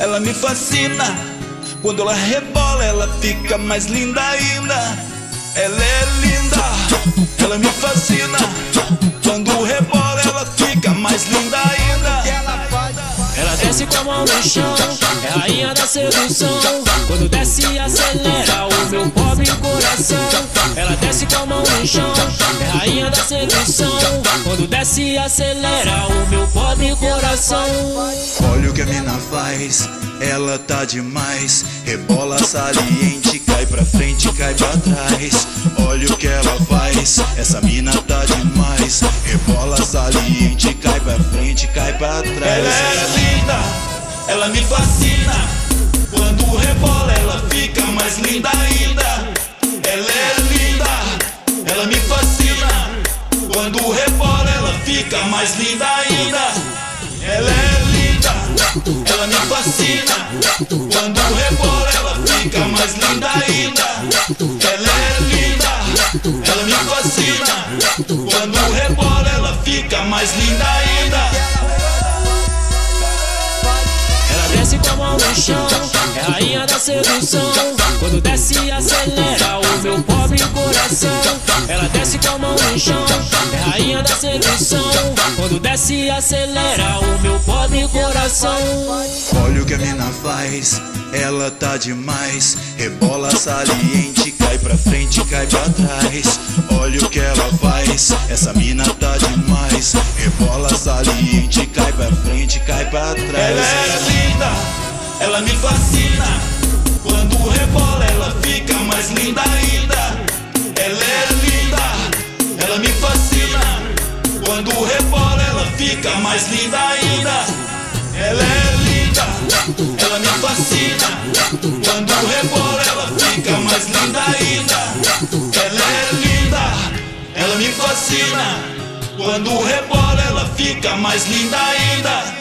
ela me fascina. Quando ela rebola, ela fica mais linda ainda. Ela é linda, ela me fascina. Quando rebola, ela fica mais linda ainda. Ela desce com a mão no chão, é a rainha da sedução. Quando desce e acelera o meu pobre coração. Ela desce com a mão no chão, é a rainha da sedução. Quando desce e acelera o meu pobre coração. Olha o que a mina faz, ela tá demais. Rebola saliente, cai pra frente, cai pra trás. Olha o que ela faz, essa mina tá demais. Rebola saliente, cai pra frente, cai pra trás. Ela é linda, ela me fascina. Quando rebola, ela fica mais linda ainda. Ela é linda, ela me fascina. Quando rebola, ela fica mais linda ainda. Ela é linda, ela me fascina. Quando rebola, ela fica mais linda ainda. Ela é linda, ela me fascina. Quando rebola, ela fica mais linda ainda. Ela desce com a mão no chão, é a rainha da sedução. Quando desce e acelera o meu pobre coração. Ela desce com a mão no chão, é a rainha da sedução. Quando desce e acelera o meu pobre coração. Olha o que a mina faz, ela tá demais. Rebola saliente, cai pra frente, cai pra trás. Olha o que ela faz, essa mina tá demais. Rebola saliente, cai pra frente, cai pra trás. Ela é linda, ela me fascina. Quando rebola, ela fica mais linda ainda. Ela é linda, ela me fascina. Quando rebola, ela fica mais linda ainda. Ela é linda, ela me fascina. Quando rebola, ela fica mais linda ainda. Ela é linda, ela me fascina. Quando rebola, ela fica mais linda ainda.